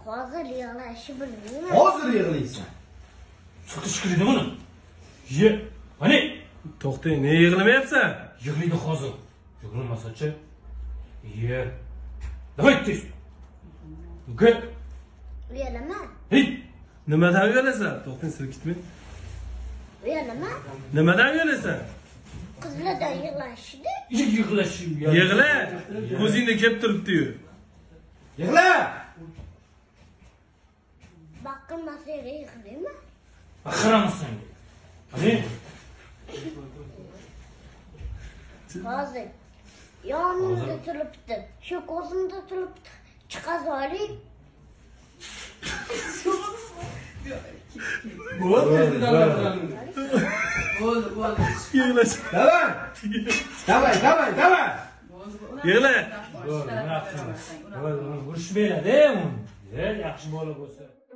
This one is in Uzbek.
Hozir yig'lashni bilmayman. Hozir yig'laysan. Chiqdi shikirdi buni. Ye. Qani? To'xtang, ne yig'lamayapsan? Yig'laydi hozir. Yig'lamasa-chi? Ye. Davay tez. Gel. Uyalaman. Hey. Nimadan uyalasan? To'xtang, silkitmang. Uyalaman. Nimadan uyalasan? Qizlardan yig'lashdi. Yig'lashim. Yig'la. Ko'zingda kelib turibdi-yu. Yig'la. Baqirmasa yig'layman. Baqiramasang. Qani? Hozir yonimda turibdi. Shu ko'zimda turibdi. Chiqazib oling. Bo'ldi. Yig'lash. Давай. Yig'la. Urishmaylar-da uni. Yaxshi bola bo'lsa.